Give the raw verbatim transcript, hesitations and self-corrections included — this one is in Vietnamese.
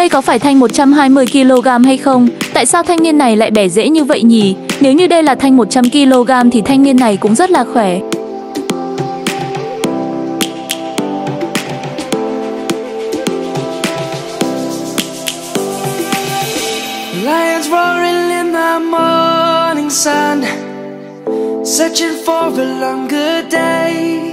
Đây có phải thanh một trăm hai mươi ki lô gam hay không? Tại sao thanh niên này lại bẻ dễ như vậy nhỉ? Nếu như đây là thanh một trăm ki lô gam thì thanh niên này cũng rất là khỏe. Lions roaring in the morning sun, searching for a longer day.